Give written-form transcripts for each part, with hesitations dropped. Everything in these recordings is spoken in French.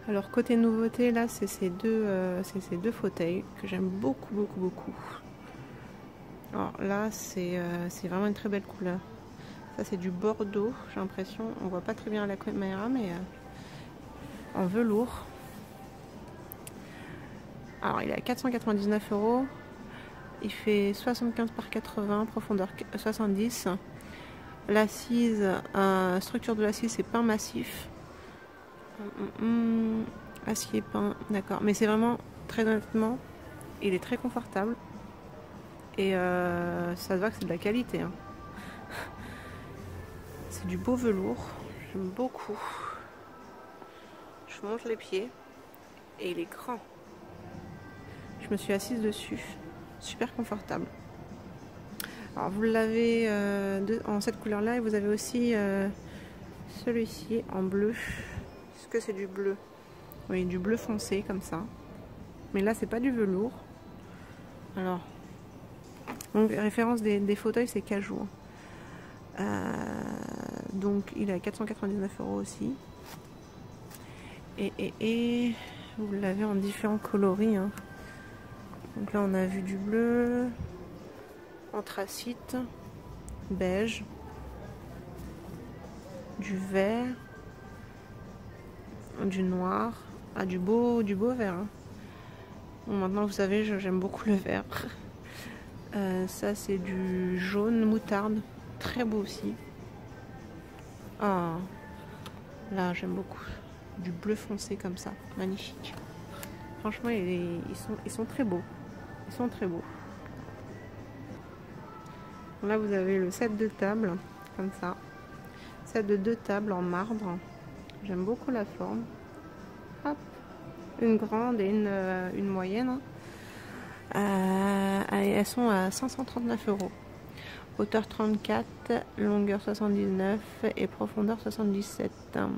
Alors côté nouveauté, là, c'est ces deux fauteuils que j'aime beaucoup, beaucoup, beaucoup. Alors là, c'est vraiment une très belle couleur. Ça, c'est du bordeaux, j'ai l'impression. On voit pas très bien à la caméra, mais en velours. Alors, il est à 499 €. Il fait 75 par 80, profondeur 70. L'assise, structure de l'assise, c'est pain massif. Acier peint, d'accord. Mais c'est vraiment, très honnêtement, il est très confortable. Et ça se voit que c'est de la qualité. Hein. C'est du beau velours. J'aime beaucoup. Je monte les pieds. Et il est grand. Je me suis assise dessus. Super confortable. Alors vous l'avez en cette couleur là et vous avez aussi celui-ci en bleu. Est-ce que c'est du bleu? Oui, du bleu foncé comme ça. Mais là c'est pas du velours. Alors, donc référence des fauteuils c'est Cajou. Donc il est à 499 € aussi. Et vous l'avez en différents coloris. Hein. Donc là on a vu du bleu, anthracite, beige, du vert, du noir, du beau vert. Hein. Bon, maintenant vous savez, j'aime beaucoup le vert. Ça c'est du jaune moutarde, très beau aussi. Ah, là j'aime beaucoup. Du bleu foncé comme ça, magnifique. Franchement, ils sont très beaux. Ils sont très beaux. Là vous avez le set de table, comme ça. Set de 2 tables en marbre. J'aime beaucoup la forme. Hop. Une grande et une moyenne. Elles sont à 539 €. Hauteur 34, longueur 79 et profondeur 77.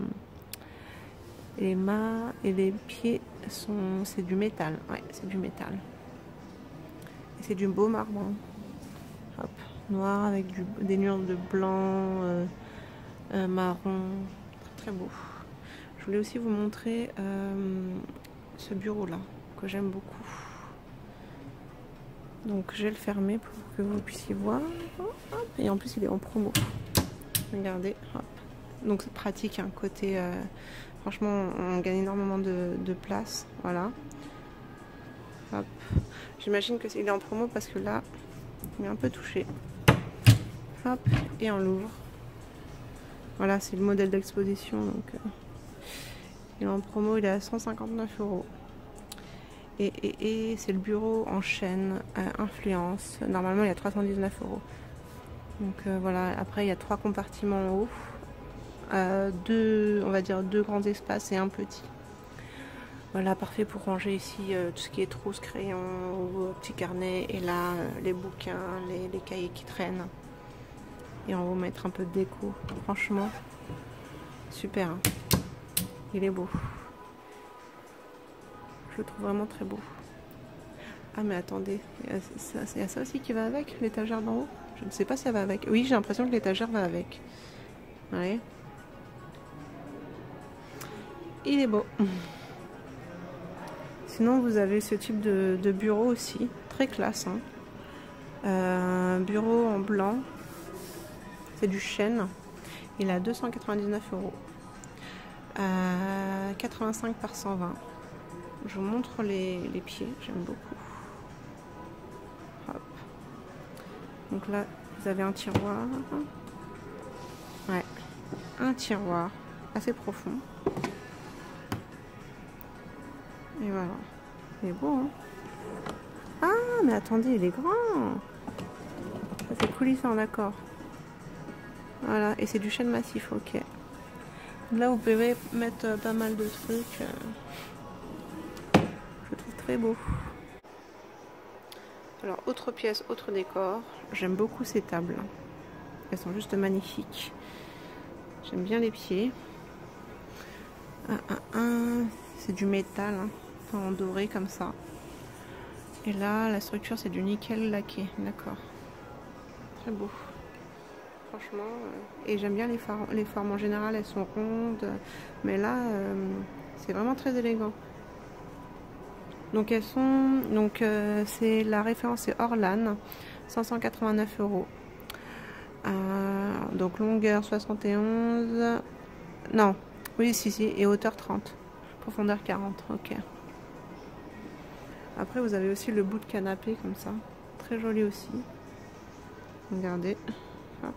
Les mâts et les pieds c'est du métal. Ouais, c'est du métal. Et c'est du beau marbre. Hop, noir avec des nuances de blanc, marron. Très, très beau. Je voulais aussi vous montrer ce bureau là que j'aime beaucoup. Donc je vais le fermer pour que vous puissiez voir. Hop, et en plus il est en promo. Regardez, hop. Donc c'est pratique, hein, côté franchement on gagne énormément de place. Voilà. Hop. J'imagine que il est en promo parce que là il est un peu touché. Hop, et on l'ouvre. Voilà, c'est le modèle d'exposition. Donc il est en promo, il est à 159 €. Et c'est le bureau en chêne, influence. Normalement, il y a 319 €. Donc voilà, après, il y a 3 compartiments en haut. On va dire 2 grands espaces et un petit. Voilà, parfait pour ranger ici tout ce qui est trousse, crayon, ou petit carnet. Et là, les bouquins, les cahiers qui traînent. Et on va mettre un peu de déco. Franchement, super. Hein. Il est beau. Je le trouve vraiment très beau. Ah mais attendez, il y a ça aussi qui va avec, l'étagère d'en haut. Je ne sais pas si ça va avec. Oui, j'ai l'impression que l'étagère va avec. Ouais. Il est beau. Sinon, vous avez ce type de bureau aussi, très classe. Hein. Bureau en blanc. C'est du chêne. Il est à 299 €. 85 par 120. Je vous montre les pieds, j'aime beaucoup. Hop. Donc là, vous avez un tiroir. Ouais, un tiroir assez profond. Et voilà. Il est beau, hein. Ah, mais attendez, il est grand. Ça c'est coulissant, d'accord. Voilà, et c'est du chêne massif, ok. Là, vous pouvez mettre pas mal de trucs. Je le trouve très beau. Alors, autre pièce, autre décor. J'aime beaucoup ces tables. Elles sont juste magnifiques. J'aime bien les pieds. C'est du métal, hein, en doré comme ça. Et là, la structure, c'est du nickel laqué. D'accord. Très beau. Franchement. Et j'aime bien les formes. En général, elles sont rondes. Mais là, C'est vraiment très élégant. Donc elles sont, donc c'est la référence c'est Orlan, 589 €. Donc longueur 71, non, oui si, et hauteur 30, profondeur 40, ok. Après vous avez aussi le bout de canapé comme ça, très joli aussi. Regardez, hop.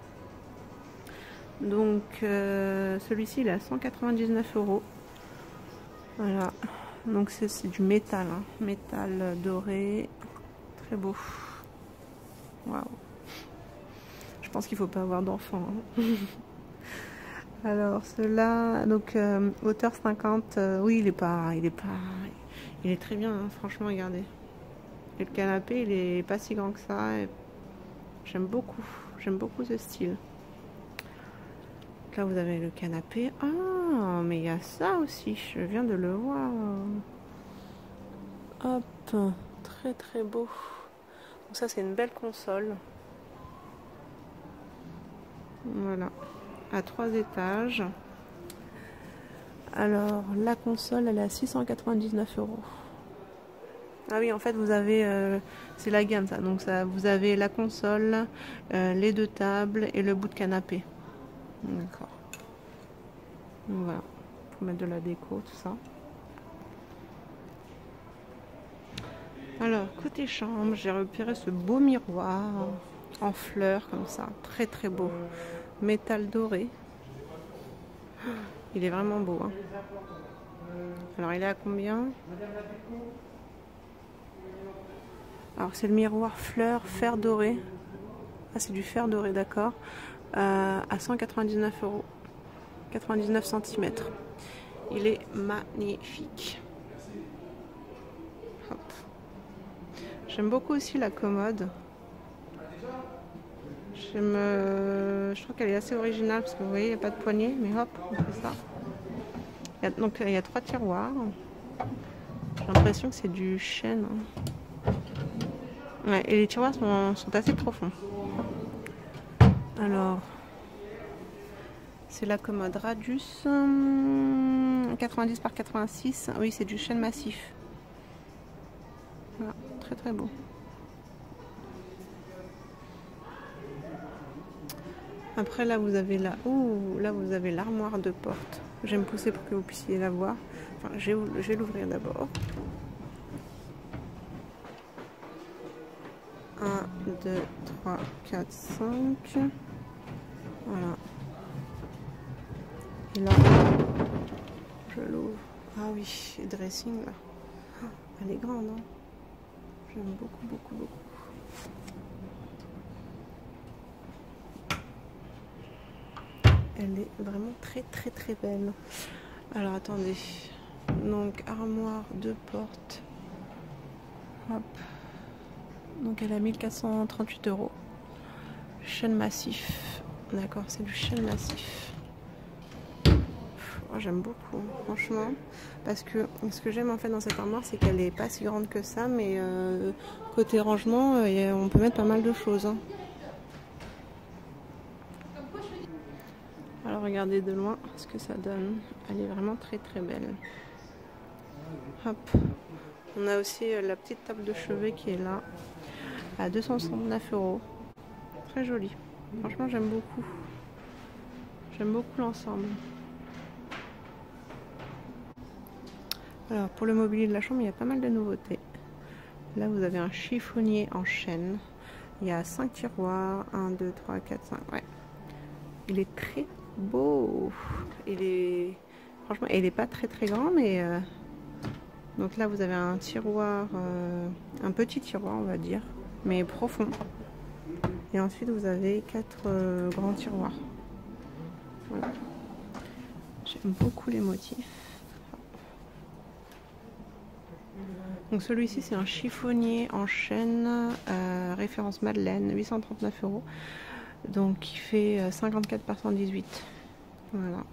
Donc celui-ci il est à 199 €. Voilà, donc c'est du métal, hein. Métal doré, très beau. Waouh. Je pense qu'il faut pas avoir d'enfant, hein. Alors cela, donc hauteur 50, oui il est très bien, hein, franchement regardez. Et le canapé il est pas si grand que ça. J'aime beaucoup ce style. Là vous avez le canapé. Ah mais il y a ça aussi, je viens de le voir. Hop, très très beau. Donc ça c'est une belle console. Voilà, à 3 étages. Alors la console elle est à 699 €. Ah oui, en fait vous avez c'est la gamme ça. Donc ça, vous avez la console, les 2 tables et le bout de canapé. D'accord. Voilà, pour mettre de la déco, tout ça. Alors côté chambre, j'ai repéré ce beau miroir en fleurs comme ça, très très beau, métal doré. Il est vraiment beau, hein. Alors il est à combien? Alors c'est le miroir fleur fer doré. Ah c'est du fer doré, d'accord. À 199 €, 99 cm. Il est magnifique. J'aime beaucoup aussi la commode. Je trouve qu'elle est assez originale parce que vous voyez, il n'y a pas de poignée, mais hop, on fait ça. Donc il y a 3 tiroirs. J'ai l'impression que c'est du chêne, hein. Ouais, et les tiroirs sont assez profonds. Alors, c'est la commode Radius 90 par 86. Oui, c'est du chêne massif. Voilà, très très beau. Après là vous avez là vous avez l'armoire de porte. Je vais me pousser pour que vous puissiez la voir. Enfin, je vais l'ouvrir d'abord. 1, 2, 3, 4, 5. Voilà. Et là, je l'ouvre. Ah oui, le dressing là. Elle est grande, hein. J'aime beaucoup, beaucoup, beaucoup. Elle est vraiment très, très, très belle. Alors, attendez. Donc, armoire de porte. Hop. Donc, elle a 1438 €. Chêne massif. D'accord, c'est du chêne massif. Oh, j'aime beaucoup, franchement. Parce que ce que j'aime en fait dans cette armoire, c'est qu'elle est pas si grande que ça. Mais côté rangement, on peut mettre pas mal de choses, hein. Alors regardez de loin ce que ça donne. Elle est vraiment très très belle. Hop. On a aussi la petite table de chevet qui est là à 269 €. Très jolie. Franchement j'aime beaucoup. J'aime beaucoup l'ensemble. Alors pour le mobilier de la chambre, il y a pas mal de nouveautés. Là vous avez un chiffonnier en chêne. Il y a 5 tiroirs. 1, 2, 3, 4, 5. Ouais. Il est très beau. Franchement, il n'est pas très très grand, mais donc là vous avez un tiroir, un petit tiroir on va dire, mais profond. Et ensuite vous avez 4 grands tiroirs. Voilà. J'aime beaucoup les motifs. Donc celui-ci c'est un chiffonnier en chêne, référence Madeleine, 839 €. Donc il fait 54 par 118. Voilà.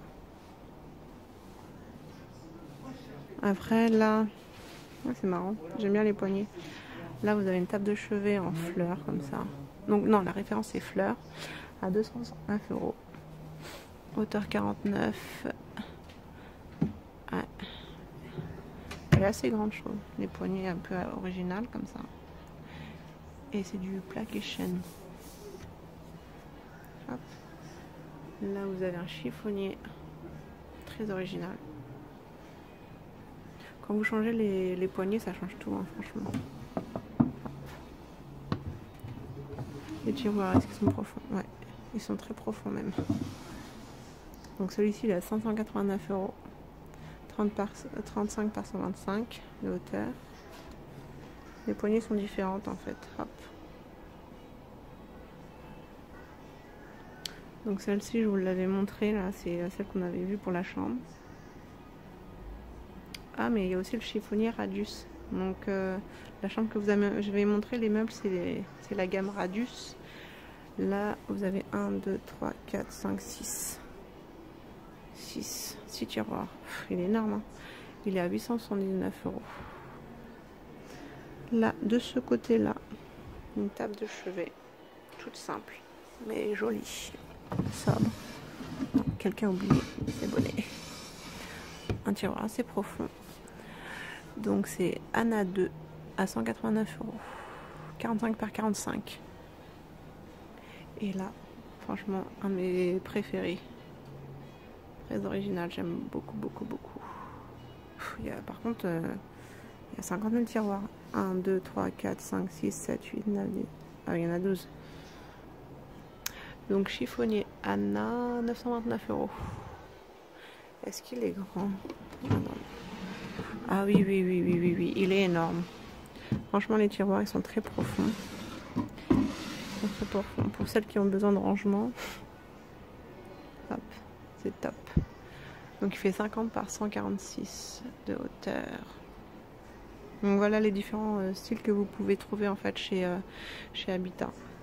Après là, ouais, c'est marrant, j'aime bien les poignées. Là vous avez une table de chevet en fleurs comme ça. Donc non, la référence c'est fleurs à 269 €. Hauteur 49. Ouais. Elle est assez grande, je trouve. Les poignées un peu originales comme ça. Et c'est du plaqué chêne. Hop. Là, vous avez un chiffonnier très original. Quand vous changez les poignées, ça change tout, hein, franchement. Les tiroirs, est-ce qu'ils sont profonds? Ouais, ils sont très profonds même. Donc celui-ci, il est à 589 €. 35 par 125 de hauteur. Les poignées sont différentes en fait. Hop. Donc celle-ci, je vous l'avais montrée là, c'est celle qu'on avait vue pour la chambre. Ah, mais il y a aussi le chiffonnier Radius. Donc la chambre que je vais montrer, les meubles, c'est la gamme Radius. Là, vous avez 1, 2, 3, 4, 5, 6 tiroirs. Il est énorme, hein. Il est à 879 €. Là, de ce côté-là, une table de chevet, toute simple, mais jolie, sobre. Quelqu'un a oublié ses bonnets. Un tiroir assez profond. Donc c'est Anna 2 à 189 €. 45 par 45. Et là, franchement, un de mes préférés. Très original, j'aime beaucoup, beaucoup, beaucoup. Par contre, il y a 50 000 tiroirs. 1, 2, 3, 4, 5, 6, 7, 8, 9, 10. Ah, il y en a 12. Donc chiffonnier Anna, 929 €. Est-ce qu'il est grand? Ah, non. Ah oui, oui, il est énorme. Franchement, les tiroirs, ils sont très profonds. Très profonds. Pour celles qui ont besoin de rangement. Hop, c'est top. Donc il fait 50 par 146 de hauteur. Donc voilà les différents styles que vous pouvez trouver en fait chez Habitat.